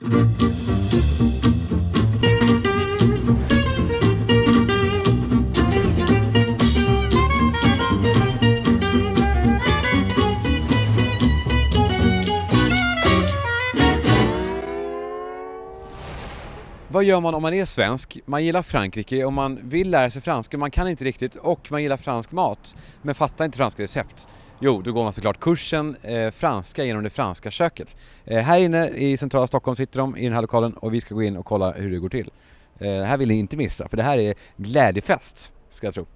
Vad gör man om man är svensk? Man gillar Frankrike och man vill lära sig franska, man kan inte riktigt, och man gillar fransk mat men fattar inte franska recept. Jo, då går man såklart kursen franska genom det franska köket. Här inne i centrala Stockholm sitter de i den här lokalen och vi ska gå in och kolla hur det går till. Här vill ni inte missa, för det här är glädjefest, ska jag tro.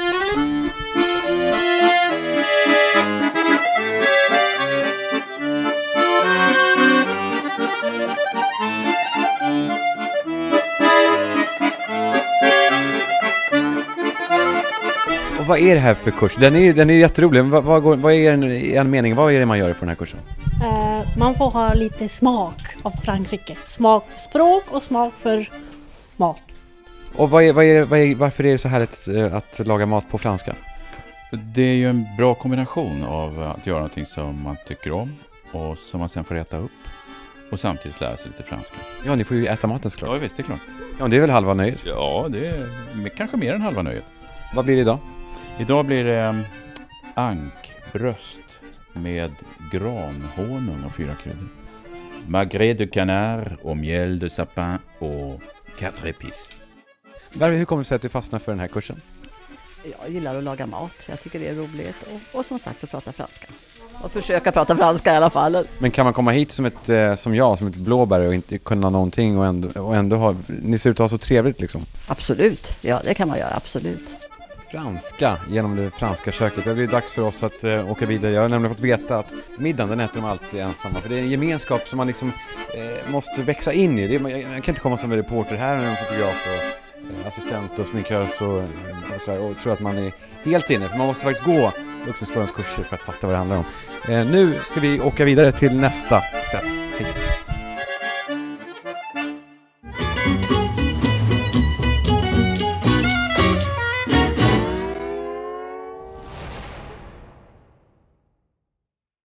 Och vad är det här för kurs? Den är jätterolig. Vad är en mening? Vad är det man gör på den här kursen? Man får ha lite smak av Frankrike. Smak för språk och smak för mat. Och varför är det så härligt att laga mat på franska? Det är ju en bra kombination av att göra någonting som man tycker om och som man sen får äta upp. Och samtidigt lära sig lite franska. Ja, ni får ju äta maten såklart. Ja, visst, det är klart. Ja, det är väl halva nöjet? Ja, det är kanske mer än halva nöjet. Vad blir det idag? Idag blir det ankbröst med granhonung och 4 kryddor. Magret de canard och miel de sapin och 4 épices. Hur kommer det sig att du fastnar för den här kursen? Jag gillar att laga mat. Jag tycker det är roligt. Och som sagt att prata franska. Och försöka prata franska i alla fall. Men kan man komma hit som ett blåbär och inte kunna någonting och ändå ha... Ni ser ut att ha så trevligt liksom. Absolut. Ja, det kan man göra. Absolut. Franska genom det franska köket. Det blir dags för oss att åka vidare. Jag har nämligen fått veta att middagen den äter de alltid ensamma. För det är en gemenskap som man liksom måste växa in i. Jag kan inte komma som en reporter här med en fotograf och assistent och sminkös och sådär och tror att man är helt inne. För man måste faktiskt gå vuxenskolans kurser för att fatta vad det handlar om. Nu ska vi åka vidare till nästa steg.